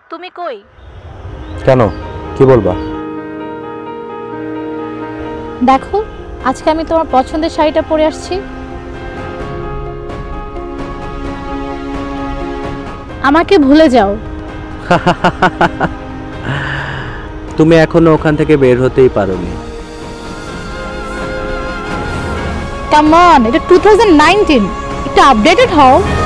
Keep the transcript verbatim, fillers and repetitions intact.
তুমি কই? কেন, কি বলবা? দেখো, আজকে আমি তোমার পছন্দের শাড়িটা পরে আসছি। আমাকে ভুলে যাও। তুমি এখনো ওখান থেকে বের হতেই পারোনি। কাম অন, এটা টু থাউজেন্ড নাইনটিন, একটু আপডেটেড হও।